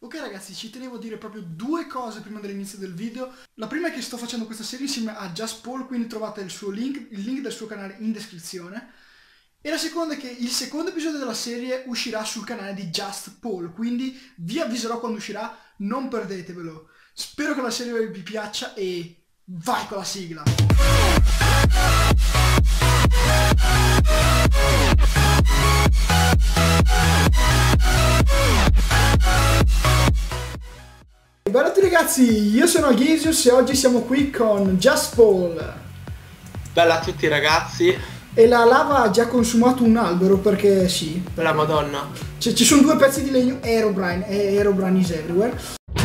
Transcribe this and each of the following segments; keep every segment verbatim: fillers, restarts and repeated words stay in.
Ok ragazzi, ci tenevo a dire proprio due cose prima dell'inizio del video. La prima è che sto facendo questa serie insieme a Just Paul, quindi trovate il suo link, il link del suo canale in descrizione. E la seconda è che il secondo episodio della serie uscirà sul canale di Just Paul, quindi vi avviserò quando uscirà, non perdetevelo. Spero che la serie vi piaccia e vai con la sigla! Bella a tutti ragazzi, io sono Alghesius e oggi siamo qui con Just Paul. Bella a tutti ragazzi. E la lava ha già consumato un albero perché sì. Per la Madonna. Cioè, ci sono due pezzi di legno, Herobrine e Herobrine is everywhere.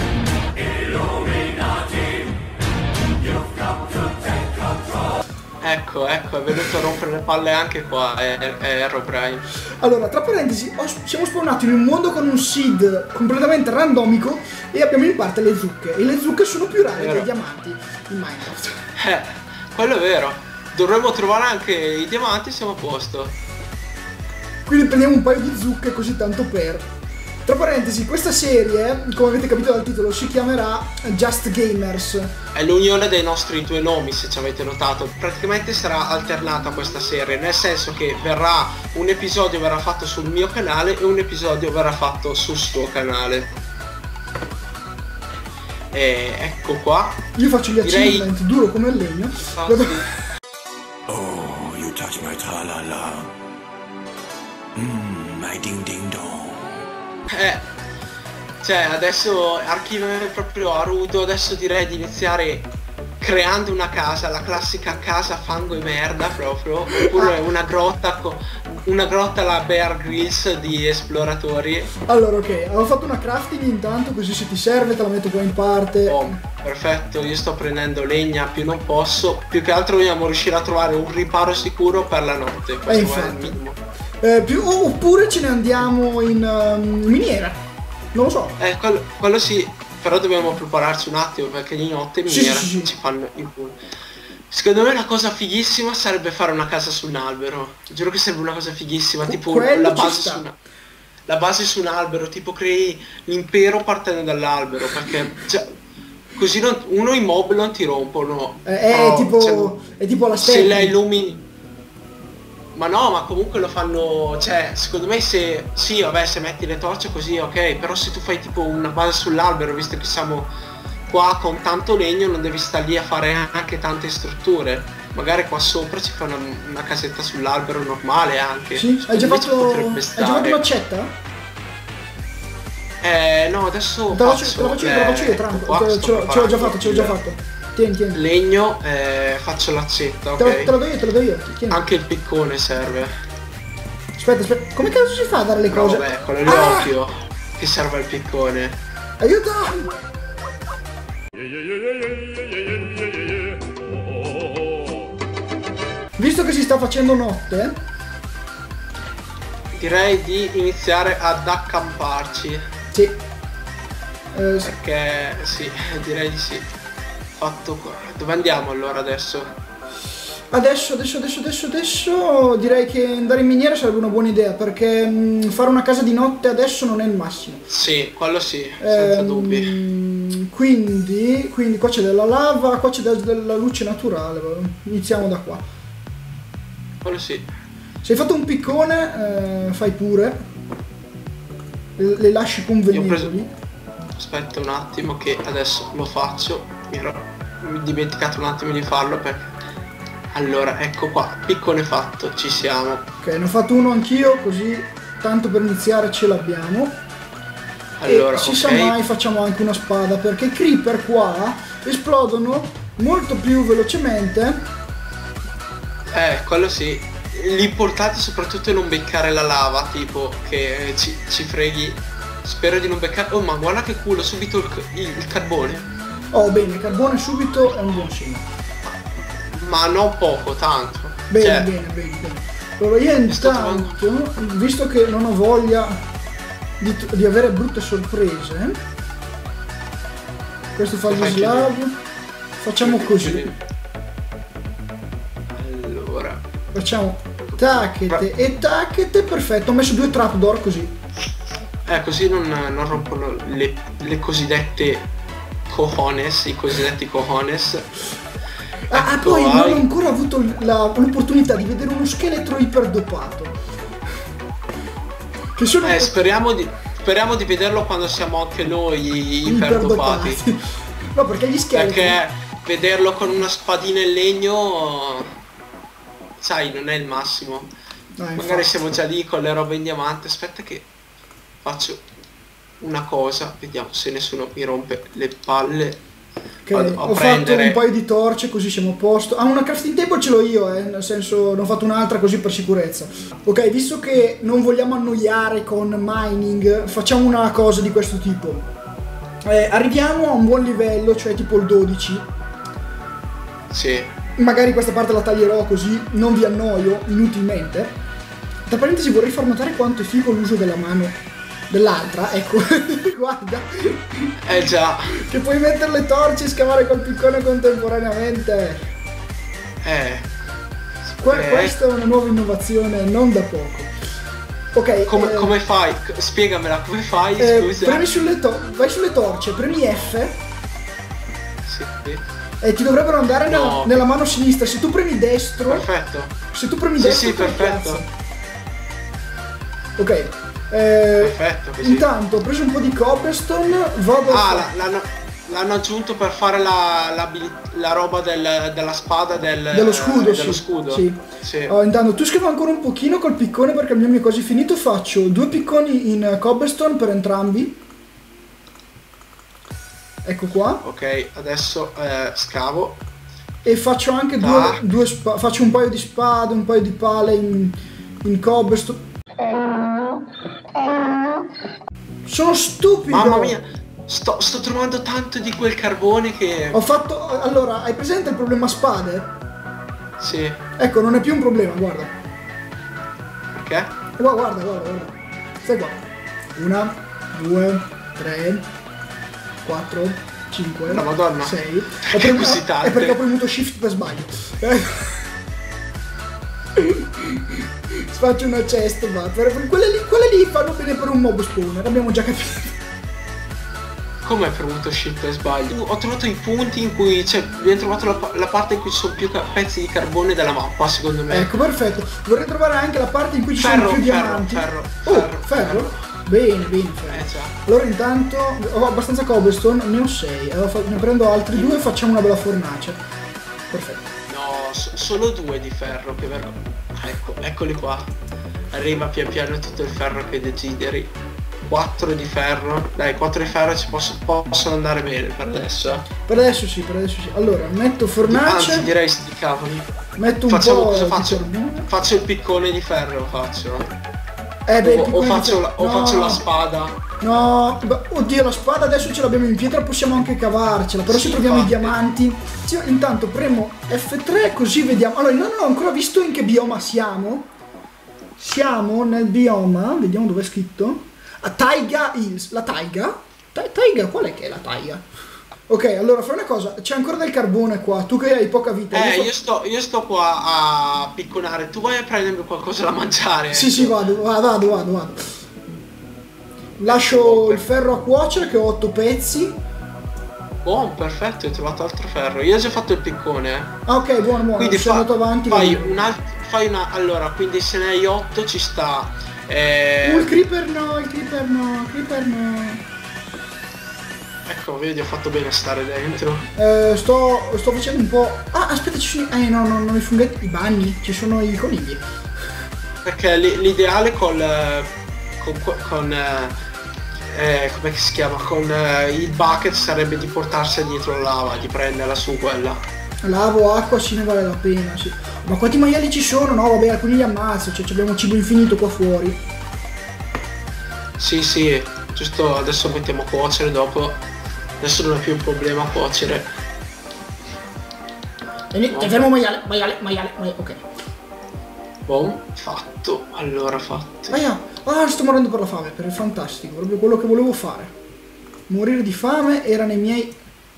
Ecco, ecco, è venuto a rompere le palle anche qua, è, è Herobrine. Allora, tra parentesi, ho, siamo spawnati in un mondo con un seed completamente randomico e abbiamo in parte le zucche. E le zucche sono più rare dei diamanti in Minecraft. Eh, quello è vero. Dovremmo trovare anche i diamanti e siamo a posto. Quindi prendiamo un paio di zucche così tanto per... Tra parentesi, questa serie, come avete capito dal titolo, si chiamerà Just Gamers. È l'unione dei nostri due nomi, se ci avete notato. Praticamente sarà alternata questa serie, nel senso che verrà un episodio verrà fatto sul mio canale e un episodio verrà fatto sul suo canale. E ecco qua. Io faccio gli Direi... achievement duro come il legno. Ah, sì. Oh, you touch my tra-la-la. Mmm, my ding-ding-dong. Eh, cioè adesso archiviamo proprio a rudo, adesso direi di iniziare creando una casa, la classica casa fango e merda proprio, oppure una grotta, una grotta alla Bear Grylls di esploratori. Allora ok, ho fatto una crafting intanto, così se ti serve te la metto qua in parte. Oh, perfetto, io sto prendendo legna più non posso, più che altro dobbiamo riuscire a trovare un riparo sicuro per la notte, questo eh, è infatti. il minimo. Eh, più, oppure ce ne andiamo in um, miniera, non lo so. Eh, quello, quello sì, però dobbiamo prepararci un attimo perché di notte in miniera sì, sì, sì. ci fanno il culo. Secondo me la cosa fighissima sarebbe fare una casa su un albero. Giuro che sarebbe una cosa fighissima, tipo Quello la base, ci sta. su una, la base su un albero, tipo crei l'impero partendo dall'albero, perché cioè, così non, uno i mob non ti rompono. Eh, è, però, tipo, cioè, è tipo la se stella. la illumini. Ma no, ma comunque lo fanno, cioè, secondo me se, sì, vabbè, se metti le torce così, ok, però se tu fai tipo una base sull'albero, visto che siamo qua con tanto legno, non devi stare lì a fare anche tante strutture. Magari qua sopra ci fa una, una casetta sull'albero normale anche. Sì, hai già fatto, hai già fatto l'accetta? Eh, no, adesso Te la faccio, faccio, te la faccio, eh, te la faccio io, tranquillo, ce l'ho già fatto, ce l'ho già fatto. Tieni, tieni. Legno, eh, faccio l'accetta, ok? Te lo, te lo do io, te lo do io. Tieni. Anche il piccone serve. Aspetta, aspetta, come cazzo si fa a dare le No, cose? vabbè, quello lì Ah! occhio che serve il piccone. Aiuto! Visto che si sta facendo notte, direi di iniziare ad accamparci. sì. Eh, sì. Perché sì, direi di sì. Fatto qua. Dove andiamo allora adesso? Adesso, adesso, adesso, adesso, adesso direi che andare in miniera sarebbe una buona idea perché mh, fare una casa di notte adesso non è il massimo. Sì, quello sì, senza Ehm, dubbi. Quindi, quindi qua c'è della lava, qua c'è della luce naturale. Iniziamo da qua. Quello sì. Se hai fatto un piccone, eh, fai pure. Le, le lasci Io ho convenevoli. preso... Aspetta un attimo che adesso lo faccio. Mi ero mi ho dimenticato un attimo di farlo perché... Allora, ecco qua, piccone fatto, ci siamo. Ok, ne ho fatto uno anch'io, così tanto per iniziare ce l'abbiamo. Allora, e si ok. sa mai facciamo anche una spada, perché i creeper qua esplodono molto più velocemente. Eh, quello sì. L'importante soprattutto è non beccare la lava, tipo, che ci, ci freghi. Spero di non beccare... Oh, ma guarda che culo, subito il, il, il carbone. Oh, bene, il carbone subito è un buon segno. Ma non poco, tanto. Bene, Cioè, bene, bene, bene. Allora io intanto, visto che non ho voglia di, di avere brutte sorprese, questo fa gli slab, facciamo così. Allora, Facciamo tacchete e tacchete, perfetto, ho messo due trapdoor così. Eh, così non, non rompono le, le cosiddette cojones, i cosiddetti cojones. Ah, Ecco, poi hai- non ho ancora avuto la- l'opportunità di vedere uno scheletro iperdopato. Che sono Eh, speriamo di, speriamo di vederlo quando siamo anche noi iperdopati. No, perché gli scheletri... Perché vederlo con una spadina in legno, sai, non è il massimo. No, Magari infatti. siamo già lì con le robe in diamante. Aspetta che faccio una cosa, vediamo se nessuno mi rompe le palle. Ok, Vado a ho prendere- fatto un paio di torce così siamo a posto. Ah, una crafting table ce l'ho io, eh, nel senso ne ho fatto un'altra così per sicurezza. Ok, visto che non vogliamo annoiare con mining, facciamo una cosa di questo tipo. Eh, arriviamo a un buon livello, cioè tipo il dodici. Sì. Magari questa parte la taglierò così non vi annoio inutilmente. Tra parentesi vorrei far notare quanto è figo l'uso della mano dell'altra, ecco, guarda, Eh già. che puoi mettere le torce e scavare col piccone contemporaneamente. Eh. Que- Eh. Questa è una nuova innovazione non da poco. Ok, Come, eh, come fai? C- Spiegamela, come fai? eh, Scusa. premi sulle to- vai sulle torce, premi F Sì. e ti dovrebbero andare nella, No. nella mano sinistra. Se tu premi destro, Perfetto. se tu premi Sì, destro sì, te le perfetto. piazza. Ok, eh, Perfetto, così. intanto ho preso un po' di cobblestone, vado a Ah, fa- la- l'hanno, l'hanno aggiunto per fare la, la, abili- la roba del- della spada del, dello scudo, dello sì. scudo. Sì. Sì. Oh, intanto tu scrivi ancora un pochino col piccone perché il mio mi è quasi finito. Faccio due picconi in cobblestone per entrambi. Ecco qua. Ok, adesso eh, scavo. E faccio anche due, Ah. due spa- faccio un paio di spade, un paio di pale in, in cobblestone. Sono stupido. Mamma mia, sto, sto trovando tanto di quel carbone che... Ho fatto... Allora, hai presente il problema spade? Sì, Ecco, non è più un problema, guarda. perché? Guarda, guarda, guarda, guarda. Stai qua. Una, due, tre, quattro, cinque, La Madonna. sei. Ho Perché premu- così tante? È perché ho premuto shift per sbaglio. Faccio una chest, ma per, per quelle, lì, quelle lì fanno bene per un mob spawner, abbiamo già capito. Come hai premuto shift e sbaglio? Ho trovato i punti in cui... Cioè, abbiamo trovato la, pa- la parte in cui ci sono più ca- pezzi di carbone della mappa, secondo me. Ecco, perfetto. Vorrei trovare anche la parte in cui ci Ferro, sono più ferro, diamanti. ferro, Oh, ferro, ferro? Bene, bene, ferro. Eh già. Allora intanto ho abbastanza cobblestone, ne ho sei. Allora fa- ne prendo altri due e facciamo una bella fornace. Perfetto. No, so- solo due di ferro, che vergogna. Ecco, eccoli qua. Arriva pian piano tutto il ferro che desideri. quattro di ferro. Dai, quattro di ferro ci posso- possono andare bene per adesso. eh. Per adesso sì, per adesso sì. Allora, metto fornace, Anzi, direi sti cavoli. metto un Facciamo po' cosa di faccio? carbone. Faccio il piccone di ferro, faccio. Eh beh, il O, o piccone di faccio, ferro- la, o no, faccio la spada. No, beh, oddio, la spada adesso ce l'abbiamo in pietra, possiamo anche cavarcela, però Sì, se troviamo infatti. i diamanti... Sì, intanto premo F tre così vediamo. Allora, io non ho ancora visto in che bioma siamo. Siamo nel bioma, vediamo dove è scritto. A Taiga Hills, la taiga? Ta- taiga, qual è che è la taiga? Ok, allora fai una cosa, c'è ancora del carbone qua, tu che hai poca vita. Eh, fa- io sto, io sto qua a picconare. Tu vai a prendermi qualcosa da mangiare. Sì, sì, vado, va- vado, vado, vado. Lascio il ferro a cuocere che ho otto pezzi. Buon, perfetto, hai trovato altro ferro. Io ho già fatto il piccone. eh. Ah, ok, buono, buono, Quindi sono fa- andato avanti. fai vado. un alt- fai una. Allora, quindi se ne hai otto ci sta. Eh, Uh, il creeper no, il creeper no, il creeper no. Ecco, vedi, ho fatto bene a stare dentro. Eh, sto, sto facendo un po'... Ah, aspetta, ci sono... Eh, no, no, non i funghetti, i bagni, ci sono i conigli. Perché li- l'ideale col. eh, con. con, con eh, eh, come si chiama? Con eh, il bucket sarebbe di portarsela dietro la lava, di prenderla su quella. Lavo, acqua, sì, ne vale la pena, sì. Ma quanti maiali ci sono? No, vabbè, alcuni li ammazzo, cioè abbiamo cibo infinito qua fuori. Sì, sì, giusto adesso mettiamo a cuocere dopo. Adesso non è più un problema cuocere. E ti fermo maiale, maiale, maiale, maiale, ok. Buon, fatto, allora fatto. Vai, ah, ah, sto morendo per la fame, per il fantastico, proprio quello che volevo fare. Morire di fame era nei miei...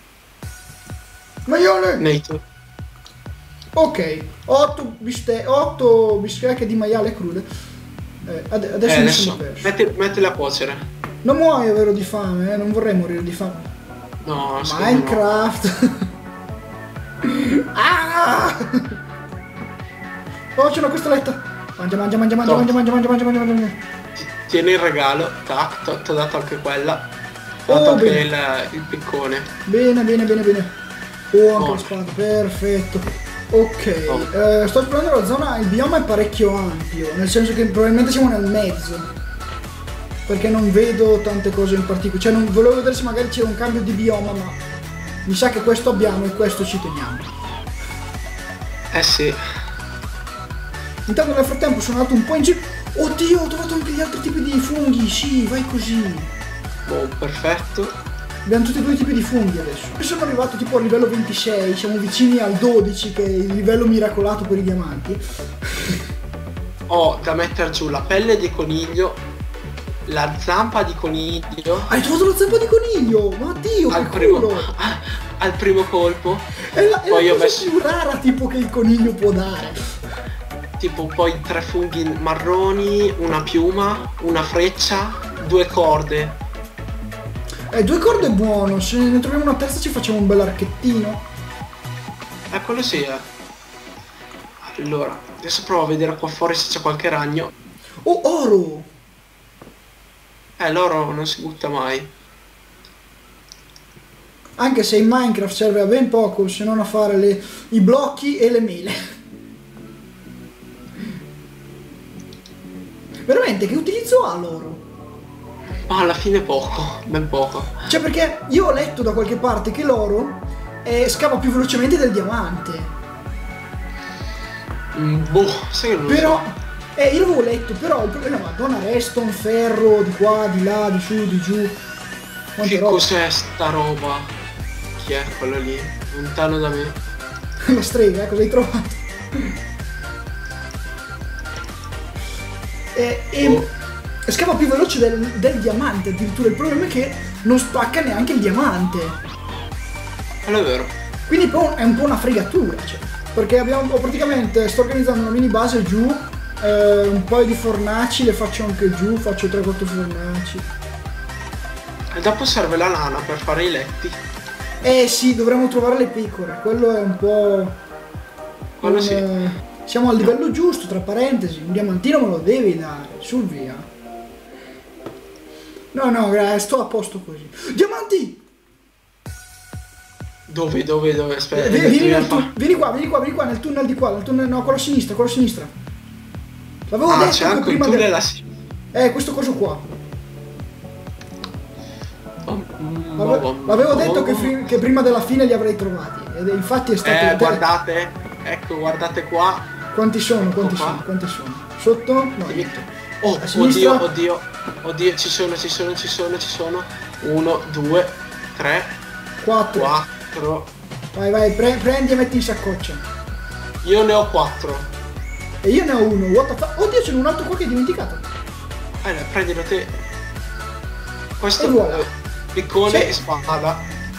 Maiale! Nei tu. Ok, otto biste otto bistecche di maiale crude. Eh, ade- adesso Eh, mi adesso sono perso. metti, mettile a cuocere. Non muoio, vero, di fame, eh? Non vorrei morire di fame. No, Minecraft. No. Ah! Oh, c'è una costoletta. Mangia, mangia, mangia, mangia, mangia, mangia, mangia, mangia, mangia, mangia. Tieni il regalo, tac, ti ho dato anche quella. Ti ho Oh, dato anche bene. il, il piccone. Bene, bene, bene, bene. Oh, anche Oh. la spada, perfetto. Ok, Oh. eh, sto esplorando la zona, il bioma è parecchio ampio, nel senso che probabilmente siamo nel mezzo. Perché non vedo tante cose in particolare, cioè non volevo vedere se magari c'era un cambio di bioma, ma mi sa che questo abbiamo e questo ci teniamo. Eh sì. Intanto nel frattempo sono andato un po' in giro. Oddio, ho trovato anche gli altri tipi di funghi, sì, vai così. Boh, perfetto. Abbiamo tutti e due i tipi di funghi adesso. Io sono arrivato tipo a livello ventisei, siamo vicini al dodici che è il livello miracolato per i diamanti. Ho da mettere giù la pelle di coniglio, la zampa di coniglio. Hai trovato la zampa di coniglio! Ma Dio, Al che primo, culo! al primo colpo. È la, è Poi la ho cosa messo più rara tipo che il coniglio può dare. tipo poi tre funghi marroni, una piuma, una freccia, due corde. Eh, due corde è buono, se ne troviamo una terza ci facciamo un bel archettino. Eh, quello sì, eh. Allora, adesso provo a vedere qua fuori se c'è qualche ragno. Oh, oro! Eh, l'oro non si butta mai. Anche se in Minecraft serve a ben poco, se non a fare le, i blocchi e le mele. Veramente, che utilizzo ha l'oro? Ma alla fine poco, ben poco. Cioè, perché io ho letto da qualche parte che l'oro eh, scava più velocemente del diamante. Mm, boh, sai che non lo Però, so. eh, io l'avevo letto, però il problema, madonna, redstone, ferro, di qua, di là, di su, di giù. Quante Che roba. cos'è sta roba? Chi è quello lì? Lontano da me. La strega, cosa hai trovato? E, e Oh. scava più veloce del, del diamante, addirittura il problema è che non spacca neanche il diamante. Quello è vero. Quindi poi è un po' una fregatura, cioè, perché abbiamo ho praticamente sto organizzando una mini base giù, eh, un paio di fornaci le faccio anche giù, faccio tre quattro fornaci. E dopo serve la lana per fare i letti. Eh sì, dovremmo trovare le pecore, quello è un po'... Quello un, sì. eh, siamo al livello giusto, tra parentesi, un diamantino me lo devi dare, sul via. No, no, grazie, sto a posto così. Diamanti! Dove, dove, dove? Aspetta, Vieni, vieni, dobbiamo nel tu- fare- vieni qua, vieni qua, vieni qua, nel tunnel di qua, nel tunnel, no, quello a sinistra, quello a sinistra. L'avevo Ah, detto c'è che anche un prima tunnel del... a si- Eh, questo coso qua. Oh, mm, L'ave- boh, L'avevo boh, detto boh, che, boh. fri- che prima della fine li avrei trovati. Ed infatti è stato... Eh, guardate, ecco, guardate qua. Quanti sono? Quanti Qua. sono? Quanti sono? Sotto? No, niente. Oh, A sinistra? oddio, oddio, oddio, ci sono, ci sono, ci sono, ci sono. Uno, due, tre, Quattro. quattro. Vai, vai, pre- prendi e metti in saccoccia. Io ne ho quattro. E io ne ho uno. What the fuck? Oddio, c'è un altro qua che hai dimenticato. Eh, prendilo te. Questo E voilà. eh, piccone Sì. e spada.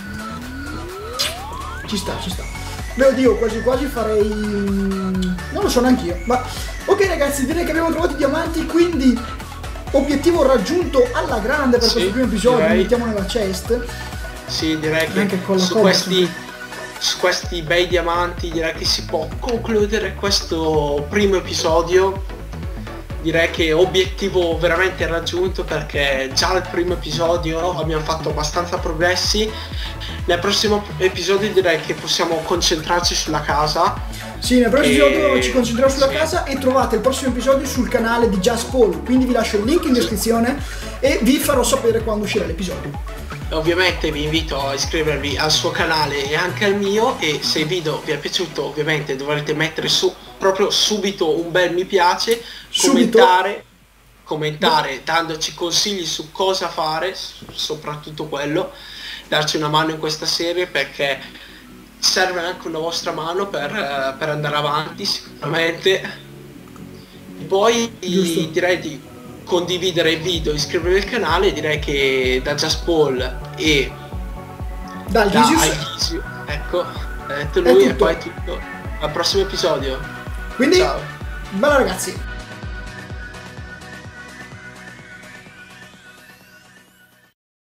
Ci sta, ci sta. Beh, oddio, quasi quasi farei... Non lo so neanch'io. Ma... Ok ragazzi, direi che abbiamo trovato i diamanti, quindi... Obiettivo raggiunto alla grande per Sì, questo primo episodio, direi. li mettiamo nella chest. Sì, direi che Anche con la su cobra, questi, su questi bei diamanti direi che si può concludere questo primo episodio. Direi che obiettivo veramente raggiunto, perché già al primo episodio abbiamo fatto abbastanza progressi. Nel prossimo episodio direi che possiamo concentrarci sulla casa. Sì, nel prossimo E- episodio ci concentriamo sulla sì. casa e trovate il prossimo episodio sul canale di Just Paul, quindi vi lascio il link in descrizione e vi farò sapere quando uscirà l'episodio. Ovviamente vi invito a iscrivervi al suo canale e anche al mio, e se il video vi è piaciuto ovviamente dovrete mettere su proprio subito un bel mi piace, Subito. commentare, commentare dandoci consigli su cosa fare, s- soprattutto quello, darci una mano in questa serie, perché serve anche una vostra mano per, eh, per andare avanti sicuramente. E poi Giusto. direi di condividere il video, iscrivervi al canale. Direi che da Just Paul e Dal da Gisius. Aegisius, ecco, ha detto È lui, e tutto. poi è tutto. Al prossimo episodio. Quindi, Ciao. bella ragazzi.